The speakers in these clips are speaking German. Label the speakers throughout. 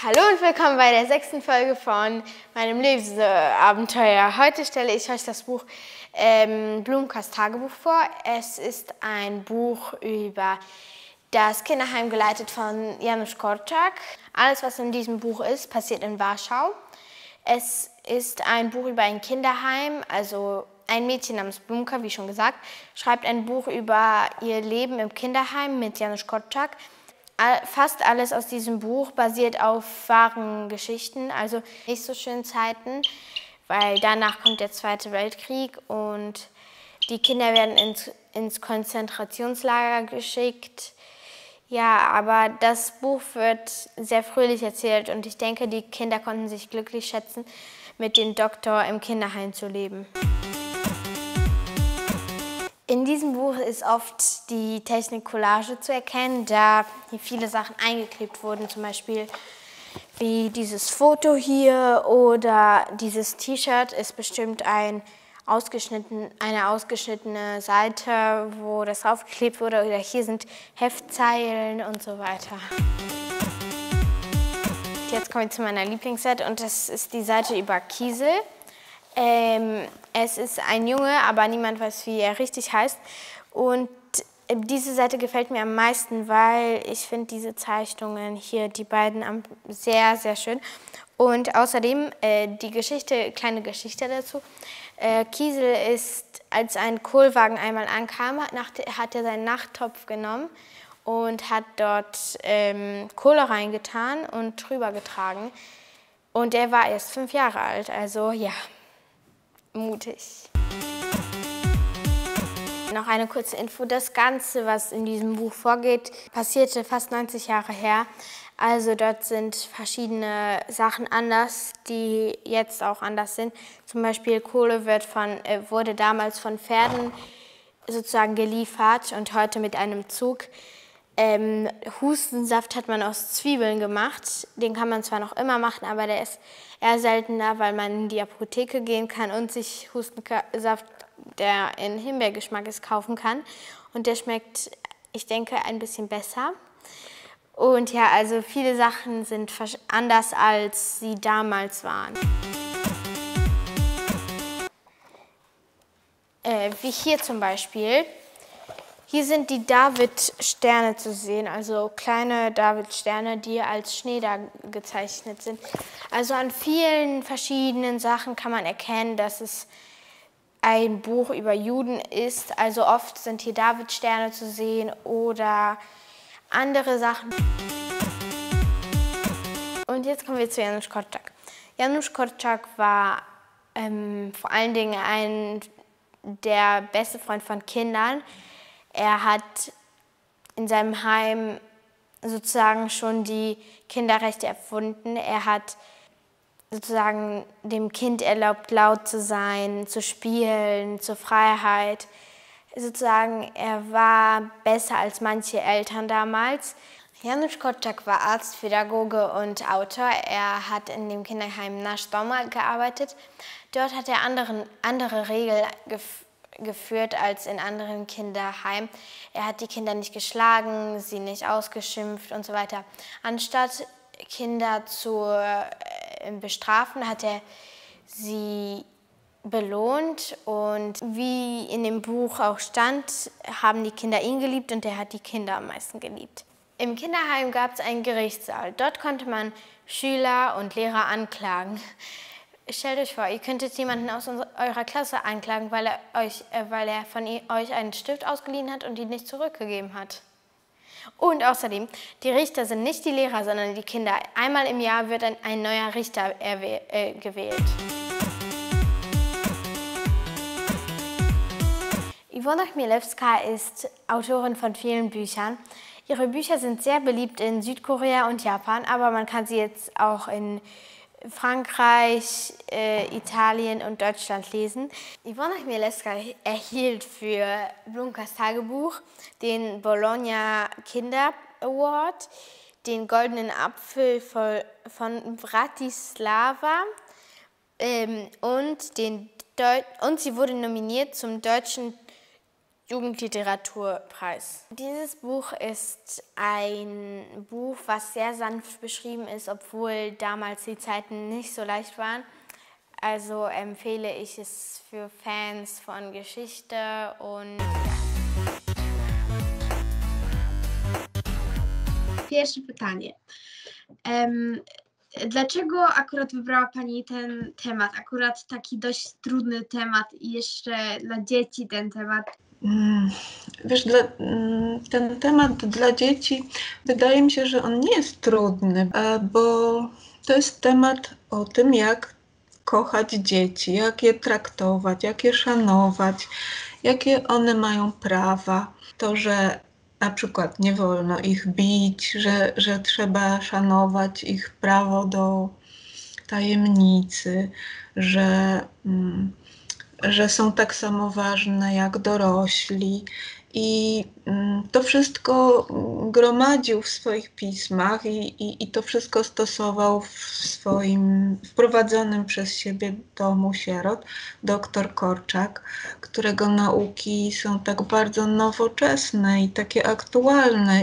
Speaker 1: Hallo und willkommen bei der 6. Folge von meinem Lebensabenteuer. Heute stelle ich euch das Buch Blumenkas Tagebuch vor. Es ist ein Buch über das Kinderheim, geleitet von Janusz Korczak. Alles, was in diesem Buch ist, passiert in Warschau. Es ist ein Buch über ein Kinderheim, also ein Mädchen namens Blumenka, wie schon gesagt, schreibt ein Buch über ihr Leben im Kinderheim mit Janusz Korczak. Fast alles aus diesem Buch basiert auf wahren Geschichten, also nicht so schönen Zeiten, weil danach kommt der Zweite Weltkrieg und die Kinder werden ins Konzentrationslager geschickt. Ja, aber das Buch wird sehr fröhlich erzählt und ich denke, die Kinder konnten sich glücklich schätzen, mit dem Doktor im Kinderheim zu leben. In diesem Buch ist oft die Technik Collage zu erkennen, da hier viele Sachen eingeklebt wurden, zum Beispiel wie dieses Foto hier oder dieses T-Shirt ist bestimmt eine ausgeschnittene Seite, wo das draufgeklebt wurde, oder hier sind Heftzeilen und so weiter. Jetzt kommen wir zu meiner Lieblingsseite und das ist die Seite über Kiesel. Es ist ein Junge, aber niemand weiß, wie er richtig heißt. Und diese Seite gefällt mir am meisten, weil ich finde diese Zeichnungen hier, die beiden, sehr, sehr schön. Und außerdem die Geschichte, kleine Geschichte dazu. Kiesel ist, als ein Kohlwagen einmal ankam, hat er seinen Nachttopf genommen und hat dort Kohle reingetan und drüber getragen. Und er war erst 5 Jahre alt, also ja. Mutig. Noch eine kurze Info. Das Ganze, was in diesem Buch vorgeht, passierte fast 90 Jahre her. Also dort sind verschiedene Sachen anders, die jetzt auch anders sind. Zum Beispiel Kohle wurde damals von Pferden sozusagen geliefert und heute mit einem Zug. Hustensaft hat man aus Zwiebeln gemacht. Den kann man zwar noch immer machen, aber der ist eher seltener, weil man in die Apotheke gehen kann und sich Hustensaft, der in Himbeergeschmack ist, kaufen kann. Und der schmeckt, ich denke, ein bisschen besser. Und ja, also viele Sachen sind anders, als sie damals waren. Wie hier zum Beispiel. Hier sind die David-Sterne zu sehen, also kleine David-Sterne, die als Schnee da gezeichnet sind. Also an vielen verschiedenen Sachen kann man erkennen, dass es ein Buch über Juden ist. Also oft sind hier David-Sterne zu sehen oder andere Sachen. Und jetzt kommen wir zu Janusz Korczak. Janusz Korczak war vor allen Dingen der beste Freund von Kindern. Er hat in seinem Heim sozusagen schon die Kinderrechte erfunden. Er hat sozusagen dem Kind erlaubt, laut zu sein, zu spielen, zur Freiheit. Sozusagen, er war besser als manche Eltern damals. Janusz Korczak war Arzt, Pädagoge und Autor. Er hat in dem Kinderheim Nasz Doma gearbeitet. Dort hat er andere Regeln geführt als in anderen Kinderheimen. Er hat die Kinder nicht geschlagen, sie nicht ausgeschimpft und so weiter. Anstatt Kinder zu bestrafen, hat er sie belohnt. Und wie in dem Buch auch stand, haben die Kinder ihn geliebt und er hat die Kinder am meisten geliebt. Im Kinderheim gab es einen Gerichtssaal. Dort konnte man Schüler und Lehrer anklagen. Stellt euch vor, ihr könntet jemanden aus eurer Klasse anklagen, weil er von euch einen Stift ausgeliehen hat und ihn nicht zurückgegeben hat. Und außerdem, die Richter sind nicht die Lehrer, sondern die Kinder. Einmal im Jahr wird ein neuer Richter gewählt. Iwona Chmielewska ist Autorin von vielen Büchern. Ihre Bücher sind sehr beliebt in Südkorea und Japan, aber man kann sie jetzt auch in Frankreich, Italien und Deutschland lesen. Iwona Chmielewska erhielt für Blumenkas Tagebuch den Bologna Kinder Award, den Goldenen Apfel von Bratislava und sie wurde nominiert zum Deutschen Jugendliteraturpreis. Dieses Buch ist ein Buch, was sehr sanft beschrieben ist, obwohl damals die Zeiten nicht so leicht waren. Also empfehle ich es für Fans von Geschichte und
Speaker 2: Pierwsze pytanie. Dlaczego akurat wybrała Pani ten temat? Akurat taki dość trudny temat i jeszcze dla dzieci ten temat.
Speaker 3: Wiesz, ten temat dla dzieci, wydaje mi się, że on nie jest trudny, bo to jest temat o tym, jak kochać dzieci, jak je traktować, jak je szanować, jakie one mają prawa. To, że na przykład nie wolno ich bić, że trzeba szanować ich prawo do tajemnicy, że są tak samo ważne jak dorośli. I to wszystko gromadził w swoich pismach i to wszystko stosował w swoim wprowadzonym przez siebie domu sierot dr Korczak, którego nauki są tak bardzo nowoczesne i takie aktualne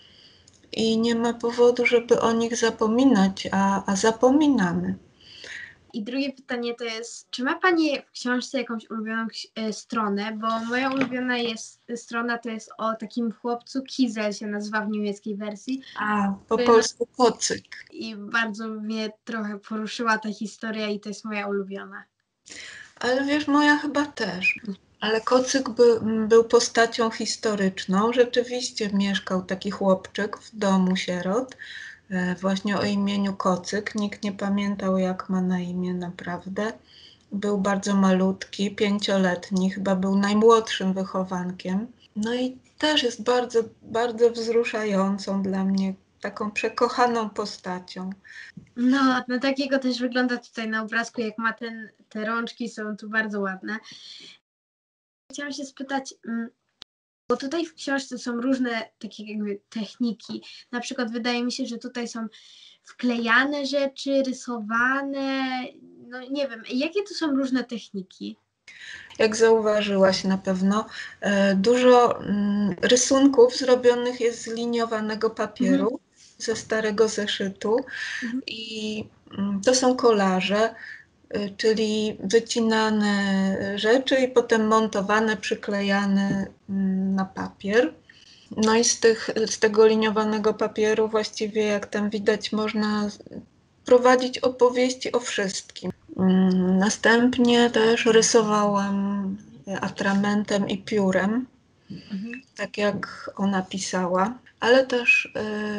Speaker 3: i nie ma powodu, żeby o nich zapominać, a zapominamy.
Speaker 2: I drugie pytanie to jest, czy ma Pani w książce jakąś ulubioną stronę? Bo moja ulubiona strona to jest o takim chłopcu, Kizel się nazywa w niemieckiej wersji.
Speaker 3: Po polsku kocyk.
Speaker 2: I bardzo mnie trochę poruszyła ta historia i to jest moja ulubiona.
Speaker 3: Ale wiesz, moja chyba też. Ale kocyk był postacią historyczną. Rzeczywiście mieszkał taki chłopczyk w domu sierot, właśnie o imieniu Kocyk. Nikt nie pamiętał, jak ma na imię naprawdę. Był bardzo malutki, 5-letni, chyba był najmłodszym wychowankiem. No i też jest bardzo, bardzo wzruszającą dla mnie, taką przekochaną postacią.
Speaker 2: No takiego też wygląda tutaj na obrazku, jak ma te rączki, są tu bardzo ładne. Chciałam się spytać, bo tutaj w książce są różne takie jakby techniki. Na przykład wydaje mi się, że tutaj są wklejane rzeczy, rysowane. No nie wiem, jakie to są różne techniki?
Speaker 3: Jak zauważyłaś na pewno, dużo rysunków zrobionych jest z liniowanego papieru, ze starego zeszytu i to są kolaże, czyli wycinane rzeczy i potem montowane, przyklejane na papier. No i z tego liniowanego papieru właściwie, jak tam widać, można prowadzić opowieści o wszystkim. Następnie też rysowałam atramentem i piórem, tak jak ona pisała, ale też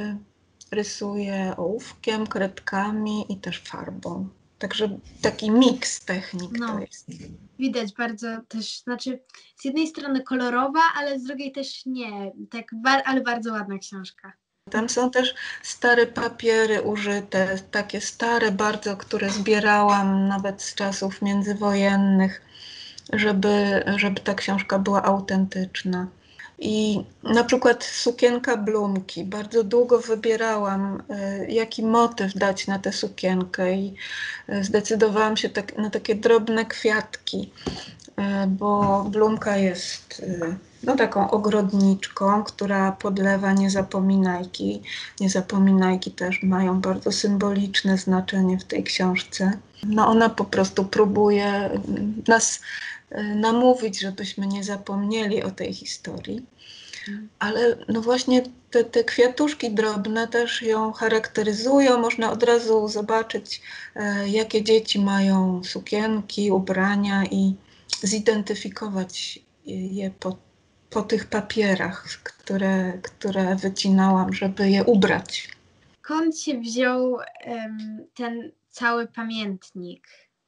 Speaker 3: rysuję ołówkiem, kredkami i też farbą. Także taki miks technik to jest.
Speaker 2: Widać bardzo też, znaczy z jednej strony kolorowa, ale z drugiej też nie, ale bardzo ładna książka.
Speaker 3: Tam są też stare papiery użyte, takie stare bardzo, które zbierałam nawet z czasów międzywojennych, żeby ta książka była autentyczna. I na przykład sukienka Blumki. Bardzo długo wybierałam, jaki motyw dać na tę sukienkę i zdecydowałam się na takie drobne kwiatki, bo Blumka jest taką ogrodniczką, która podlewa niezapominajki. Niezapominajki też mają bardzo symboliczne znaczenie w tej książce. Ona po prostu próbuje nas namówić, żebyśmy nie zapomnieli o tej historii. Ale właśnie te kwiatuszki drobne też ją charakteryzują. Można od razu zobaczyć, jakie dzieci mają sukienki, ubrania i zidentyfikować je po tych papierach, które wycinałam, żeby je ubrać.
Speaker 2: Skąd się wziął ten cały pamiętnik?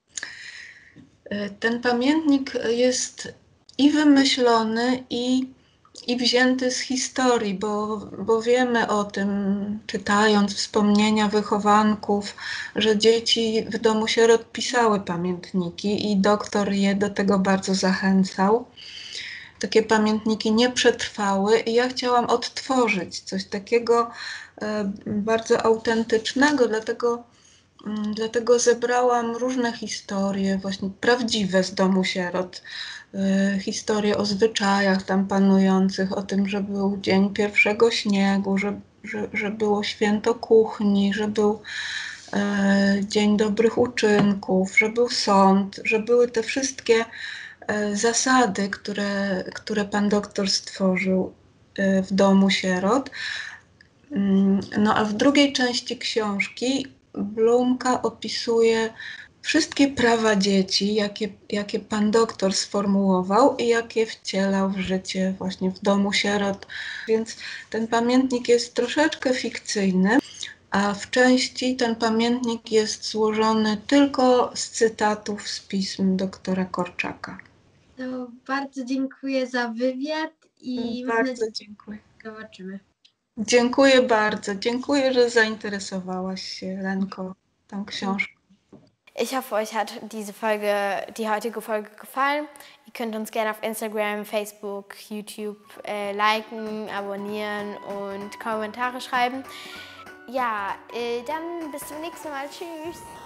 Speaker 3: Ten pamiętnik jest i wymyślony, i wzięty z historii, bo wiemy o tym, czytając wspomnienia wychowanków, że dzieci w domu sierot pisały pamiętniki i doktor je do tego bardzo zachęcał. Takie pamiętniki nie przetrwały i ja chciałam odtworzyć coś takiego bardzo autentycznego, dlatego Dlatego zebrałam różne historie, właśnie prawdziwe z domu sierot. Historie o zwyczajach tam panujących, o tym, że był dzień pierwszego śniegu, że było święto kuchni, że był dzień dobrych uczynków, że był sąd, że były te wszystkie zasady, które pan doktor stworzył w domu sierot. No a w drugiej części książki Blumka opisuje wszystkie prawa dzieci, jakie pan doktor sformułował i jakie wcielał w życie właśnie w domu sierot. Więc ten pamiętnik jest troszeczkę fikcyjny, a w części ten pamiętnik jest złożony tylko z cytatów z pism doktora Korczaka.
Speaker 2: To bardzo dziękuję za wywiad i mam nadzieję,
Speaker 3: Bardzo dziękuję.
Speaker 2: że zobaczymy.
Speaker 3: Dziękuję bardzo. Dziękuję, że zainteresowałaś się, Lenko, tą książką.
Speaker 1: Ich hoffe, euch hat die heutige Folge gefallen. Ihr könnt uns gerne auf Instagram, Facebook, YouTube liken, abonnieren und Kommentare schreiben. Ja, dann bis zum nächsten Mal. Tschüss.